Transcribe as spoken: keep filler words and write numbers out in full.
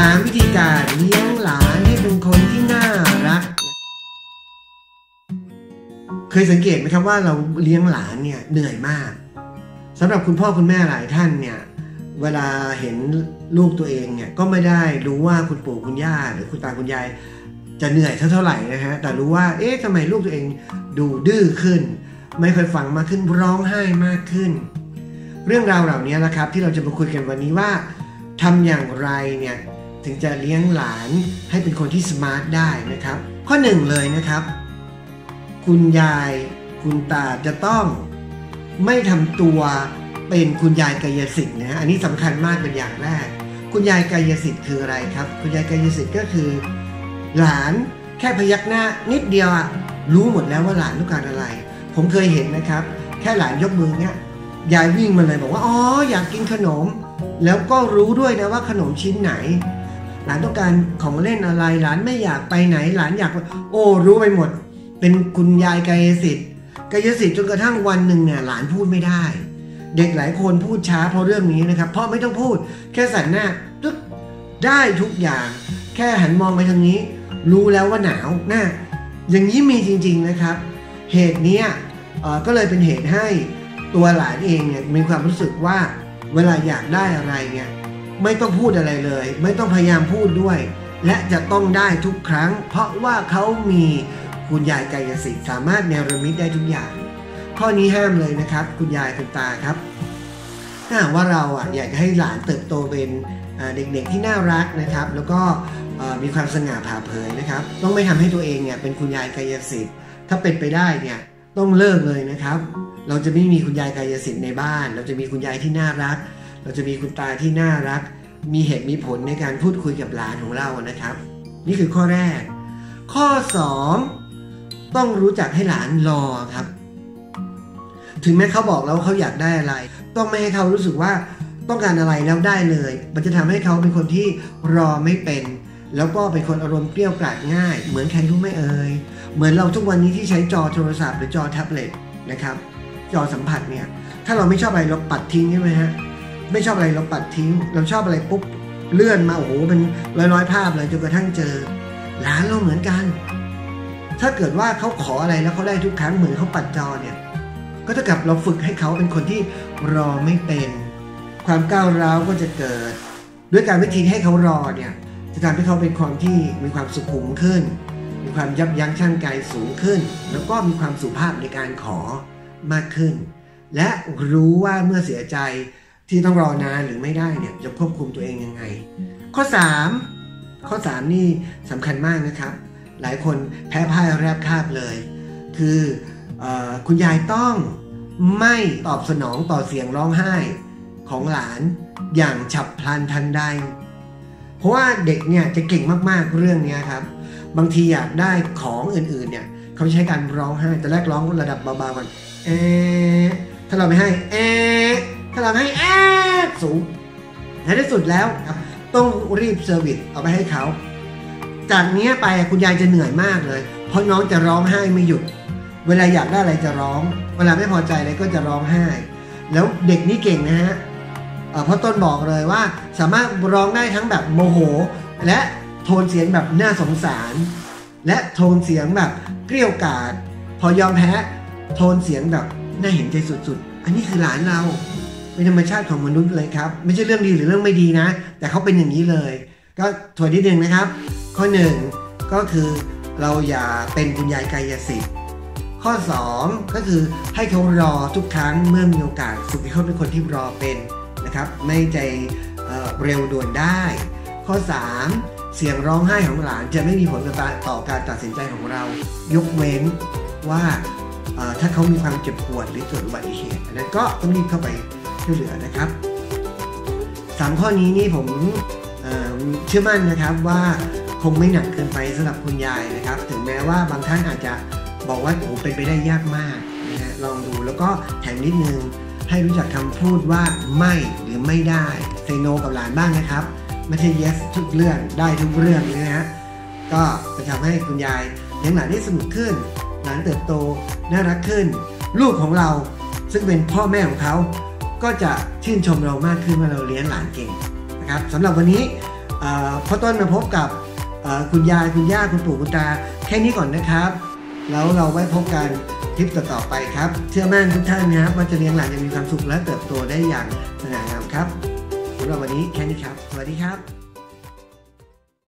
ามวิธีการเลี้ยงหลานให้เป็นคนที่น่ารักเคยสังเกตไหมครับว่าเราเลี้ยงหลานเนี่ยเหนื่อยมากสำหรับคุณพ่อคุณแม่หลายท่านเนี่ยเวลาเห็นลูกตัวเองเนี่ยก็ไม่ได้รู้ว่าคุณปู่คุณย่าหรือคุณตาคุณยายจะเหนื่อยเท่าไหร่นะฮะแต่รู้ว่าเอ๊ะทำไมลูกตัวเองดูดื้อขึ้นไม่ค่อยฟังมากขึ้นร้องไห้มากขึ้นเรื่องราวเหล่านี้นะครับที่เราจะมาคุยกันวันนี้ว่าทำอย่างไรเนี่ยถึงจะเลี้ยงหลานให้เป็นคนที่สมาร์ทได้นะครับข้อหนึ่งเลยนะครับคุณยายคุณตาจะต้องไม่ทำตัวเป็นคุณยายกายสิทธิ์นะอันนี้สำคัญมากเป็นอย่างแรกคุณยายกายสิทธิ์คืออะไรครับคุณยายกายสิทธิ์ก็คือหลานแค่พยักหน้านิดเดียวอะรู้หมดแล้วว่าหลานต้องการอะไรผมเคยเห็นนะครับแค่หลานยกมือเนี้ยยายวิ่งมาเลยบอกว่าอ๋ออยากกินขนมแล้วก็รู้ด้วยนะว่าขนมชิ้นไหนหลานต้องการของเล่นอะไรหลานไม่อยากไปไหนหลานอยากโอ้รู้ไปหมดเป็นคุณยายกายสิทธิ์กายสิทธิ์จนกระทั่งวันหนึ่งเนี่ยหลานพูดไม่ได้เด็กหลายคนพูดช้าเพราะเรื่องนี้นะครับเพราะไม่ต้องพูดแค่สั่นหน้าตึ๊กได้ทุกอย่างแค่หันมองไปทางนี้รู้แล้วว่าหนาวหน้าอย่างนี้มีจริงๆนะครับเหตุนี้ก็เลยเป็นเหตุให้ตัวหลานเองเนี่ยมีความรู้สึกว่าเวลาอยากได้อะไรเนี่ยไม่ต้องพูดอะไรเลยไม่ต้องพยายามพูดด้วยและจะต้องได้ทุกครั้งเพราะว่าเขามีคุณยายกายสิทธิ์สามารถเนรมิตได้ทุกอย่างข้อนี้ห้ามเลยนะครับคุณยายคุณตาครับถ้าหากว่าเราอ่ะอยากให้หลานเติบโตเป็นเด็กๆที่น่ารักนะครับแล้วก็มีความสง่าผ่าเผยนะครับต้องไม่ทำให้ตัวเองเนี่ยเป็นคุณยายกายสิทธิ์ถ้าเป็นไปได้เนี่ยต้องเลิกเลยนะครับเราจะไม่มีคุณยายกายสิทธิ์ในบ้านเราจะมีคุณยายที่น่ารักเราจะมีคุณตาที่น่ารักมีเหตุมีผลในการพูดคุยกับหลานของเรานะครับนี่คือข้อแรกข้อสองต้องรู้จักให้หลานรอครับถึงแม้เขาบอกแล้วว่าเขาอยากได้อะไรต้องไม่ให้เขารู้สึกว่าต้องการอะไรแล้วได้เลยมันจะทำให้เขาเป็นคนที่รอไม่เป็นแล้วก็เป็นคนอารมณ์เกรี้ยวกราดง่ายเหมือนใครรู้ไหมเอ่ยเหมือนเราทุกวันนี้ที่ใช้จอโทรศัพท์หรือจอแท็บเล็ตนะครับจอสัมผัสเนี่ยถ้าเราไม่ชอบอะไรเราปัดทิ้งใช่ไหมฮะไม่ชอบอะไรเราปัดทิ้งเราชอบอะไรปุ๊บเลื่อนมาโอ้โหเป็นร้อยร้อยภาพเลยจนกระทั่งเจอหลานเราเหมือนกันถ้าเกิดว่าเขาขออะไรแล้วเขาได้ทุกครั้งเหมือนเขาปัดจอเนี่ยก็เท่ากับเราฝึกให้เขาเป็นคนที่รอไม่เป็นความก้าวร้าวก็จะเกิดด้วยการวิธีให้เขารอเนี่ยจะทำให้เขาเป็นคนที่มีความสุขุมขึ้นมีความยับยั้งชั่งใจสูงขึ้นแล้วก็มีความสุภาพในการขอมากขึ้นและรู้ว่าเมื่อเสียใจที่ต้องรอนานหรือไม่ได้เนี่ยจะควบคุมตัวเองยังไงข้อสามข้อสามนี่สำคัญมากนะครับหลายคนแพ้พ่ายแรบคาบเลยคือเอ่อคุณยายต้องไม่ตอบสนองต่อเสียงร้องไห้ของหลานอย่างฉับพลันทันใดเพราะว่าเด็กเนี่ยจะเก่งมากๆเรื่องนี้ครับบางทีอยากได้ของอื่นๆเนี่ยเขาใช้การร้องไห้แต่แรกร้องระดับเบาๆก่อนเอถ้าเราไม่ให้เอถ้าเราให้เอสูงในที่สุดแล้วครับต้องรีบเซอร์วิสเอาไปให้เขาจากนี้ไปคุณยายจะเหนื่อยมากเลยเพราะน้องจะร้องไห้ไม่หยุดเวลาอยากได้อะไรจะร้องเวลาไม่พอใจอะไรก็จะร้องไห้แล้วเด็กนี่เก่งนะฮะเพราะต้นบอกเลยว่าสามารถร้องได้ทั้งแบบโมโหและโทนเสียงแบบน่าสงสารและโทนเสียงแบบเกรี้ยวกราดพอยอมแพ้โทนเสียงแบบน่าเห็นใจสุดๆอันนี้คือหลานเราเป็นธรรมชาติของมนุษย์เลยครับไม่ใช่เรื่องดีหรือเรื่องไม่ดีนะแต่เขาเป็นอย่างนี้เลยก็ทวนนิดนึงนะครับข้อหนึ่งก็คือเราอย่าเป็นคุณยายกายสิทธิ์ข้อสองก็คือให้เขารอทุกครั้งเมื่อมีโอกาสฝึกให้เขาเป็นคนที่รอเป็นนะครับไม่ใจ เอ่อ เร็วด่วนได้ข้อสามเสียงร้องไห้ของหลานจะไม่มีผลต่อการตัดสินใจของเรายกเว้นว่าถ้าเขามีความเจ็บปวดหรือเกิดอุบัติเหตุอันนั้นก็ต้องรีบเข้าไปช่วยเหลือนะครับสามข้อนี้นี่ผมเอ่อเชื่อมั่นนะครับว่าคงไม่หนักเกินไปสำหรับคุณยายนะครับถึงแม้ว่าบางท่านอาจจะบอกว่าโอ้เป็นไปได้ยากมากนะฮะลองดูแล้วก็แถมนิดนึงให้รู้จักคำพูดว่าไม่หรือไม่ได้เซโนกับหลานบ้างนะครับไม่ใช่ yes ทุกเรื่องได้ทุกเรื่องนะฮะก็จะทำให้คุณยายเลี้ยงหลานได้สนุกขึ้นหลานเติบโตน่ารักขึ้นลูกของเราซึ่งเป็นพ่อแม่ของเขาก็จะชื่นชมเรามากขึ้นว่าเราเลี้ยงหลานเก่งนะครับสำหรับวันนี้พ่อต้นมาพบกับคุณยายคุณย่าคุณปู่คุณตาแค่นี้ก่อนนะครับแล้วเราไว้พบกันคลิปต่อๆไปครับเชื่อมั่นทุกท่านนะครับว่าจะเลี้ยงหลานอย่างมีความสุขและเติบโตได้อย่างสง่างามครับสำหรับวันนี้แค่นี้ครับสวัสดีครับ